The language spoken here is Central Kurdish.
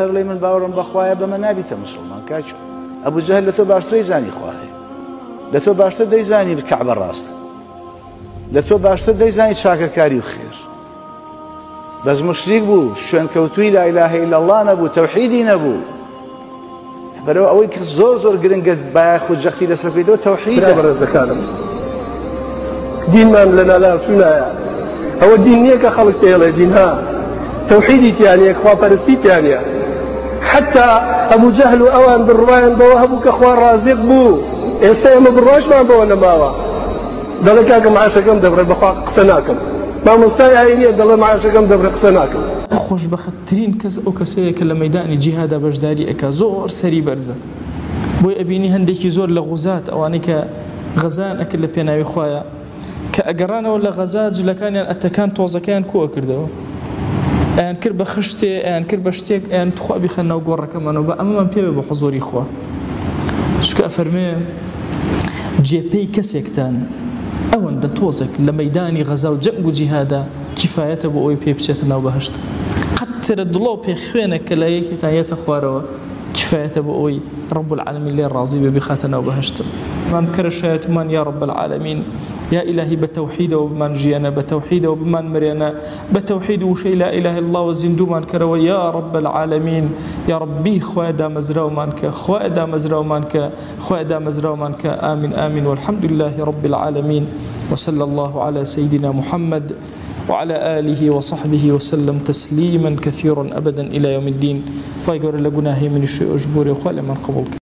دەڵێ من باوەڕم بەخوایە بەمە نابیتە مسلمان کاچوو ئەبوو جەهل لە تۆ باشترەی زانی خوا هەیە لە تۆ باشتر دەیزانی کەعبە ڕاستە لە تۆ باشتر دەیزانی چاکەکاری و خێر بەس مشریک بوو شوێنکەوتووی لا ئیلاهە ئیلا الله نەبوو تەوحیدی نەبوو بەرەو ئەوەی کە زۆر گرنگە بایەخ و جەختی لەسەر بکەیتەوە تەوحیدە بەڕێزەکانم دینمان لە نالاچوونایە ئەوە دین نییە کە خەڵک پێڵێ دینها تەوحیدی تیانەیە خواپەرستی تیانەیە حتا ئەبوو جەهل و ئەوان بڕوایان بەوە هەبوو کە خوا ڕازق بوو ئێستا ئێمە بڕۆژمان بەوە نەماوە دەڵێ کاکە معاشەکەم دەبڕێ بەخوا قسە ناکەم مامۆستای ئاینیە دەڵێ معاشەکەم دەبڕێ قسە ناکەم خۆشبەختترین کەس ئەو کەسەیە کە لە مەیدانی جیهادا بەشداری ئەکا زۆر سەری بەرزە بۆی ئەبینی هەندێکی زۆر لە غوزات ئەوانەی کە غەزان ئەکرد لە پێناوی خۆیە کە ئەگەڕانەوە لە غەزا جلەکانیان ئەتەکان تۆزەکەیان کۆ کردەوە ئەیان کرد بە خشتێ ئەیان کرد بە شتێک ئەیان تخوا بیخەنەوە گۆڕەکەمانەوە بە ئەمەمان پێوێ بە حوزوری خوا چونکە ئەفەرمێ جێپەی کەسێکتان ئەوەندە تۆزێک لە مەیدانی غەزا و جەنگ و جیهادا کیفایەتە بۆ ئەوی پێ بچێتە ناو بەهەشت قەترە دڵۆ پێ خوێنە کە لە یەکێکتان یێتە خوارەوە كفاية بأوي رب العالمين لين راضي ببخاتنا وبهشته ما مكر شياتمان يا رب العالمين يا إلهي بتوحيده وبمان جينا بتوحيده وبمان مرينا بتوحيد وشي لا إله إلا الله وزندو من كروا يا رب العالمين يا ربي خويدا مزراو مانك خويدا مزراو مانك خويدا مزراو مانك آمين آمين والحمد لله رب العالمين وصلى الله على سيدنا محمد وعلى آله وصحبه وسلم تسليما كثيرا أبدا إلى يوم الدين فايقر لقناهي من الشيء أجبوري وخالي من قبولك